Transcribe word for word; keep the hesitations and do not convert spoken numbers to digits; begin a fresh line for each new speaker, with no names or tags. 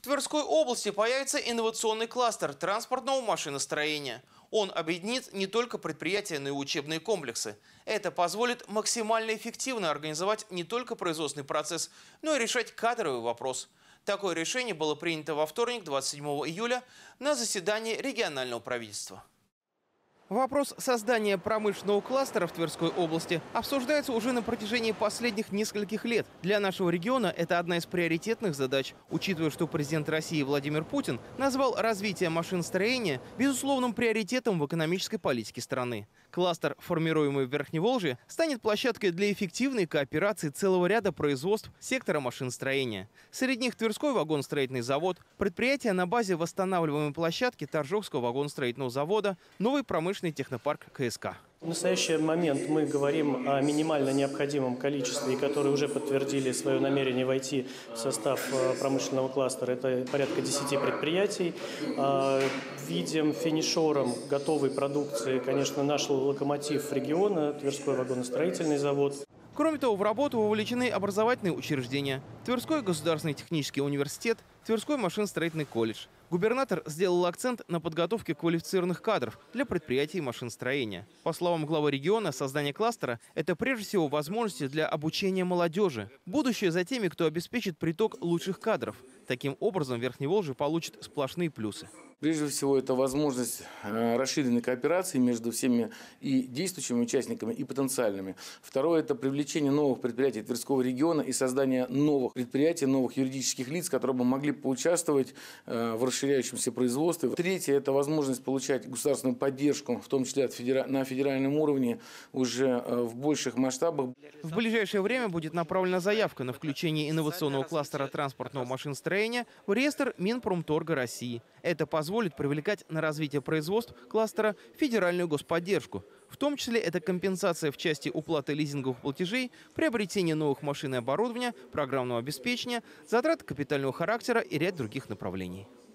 Тверской области появится инновационный кластер транспортного машиностроения. Он объединит не только предприятия, но и учебные комплексы. Это позволит максимально эффективно организовать не только производственный процесс, но и решать кадровый вопрос. Такое решение было принято во вторник, двадцать седьмого июля, на заседании регионального правительства. Вопрос создания промышленного кластера в Тверской области обсуждается уже на протяжении последних нескольких лет. Для нашего региона это одна из приоритетных задач, учитывая, что президент России Владимир Путин назвал развитие машиностроения безусловным приоритетом в экономической политике страны. Кластер, формируемый в Верхневолжье, станет площадкой для эффективной кооперации целого ряда производств сектора машиностроения. Среди них Тверской вагоностроительный завод, предприятия на базе восстанавливаемой площадки Торжокского вагоностроительного завода, новый промышленный технопарк КСК.
В настоящий момент мы говорим о минимально необходимом количестве, которые уже подтвердили свое намерение войти в состав промышленного кластера. Это порядка десяти предприятий. Видим финишером готовой продукции, конечно, наш локомотив региона, Тверской вагоностроительный завод.
Кроме того, в работу вовлечены образовательные учреждения. Тверской государственный технический университет, Тверской машиностроительный колледж. Губернатор сделал акцент на подготовке квалифицированных кадров для предприятий машиностроения. По словам главы региона, создание кластера – это прежде всего возможности для обучения молодежи. Будущее за теми, кто обеспечит приток лучших кадров. Таким образом, Верхневолжье получит сплошные плюсы.
Прежде всего, это возможность расширенной кооперации между всеми и действующими участниками, и потенциальными. Второе – это привлечение новых предприятий Тверского региона и создание новых предприятий, новых юридических лиц, которые бы могли поучаствовать в расширяющемся производстве. Третье – это возможность получать государственную поддержку, в том числе от федера... на федеральном уровне, уже в больших масштабах.
В ближайшее время будет направлена заявка на включение инновационного кластера транспортного машиностроения в реестр Минпромторга России. Это позволит привлекать на развитие производств кластера федеральную господдержку. В том числе это компенсация в части уплаты лизинговых платежей, приобретение новых машин и оборудования, программного обеспечения, затрат капитального характера и ряд других направлений.